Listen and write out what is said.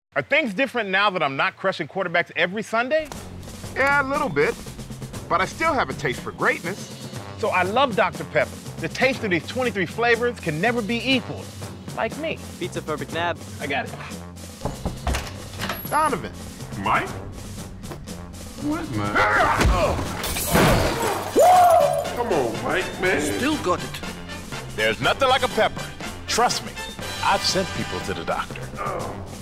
Are things different now that I'm not crushing quarterbacks every Sunday? Yeah, a little bit. But I still have a taste for greatness. So I love Dr. Pepper. The taste of these 23 flavors can never be equaled. Like me. Pizza perfect nab. I got it. Donovan. Mike? What, man? Come on, Mike, man. Still got it. There's nothing like a pepper. Trust me, I've sent people to the doctor. Oh.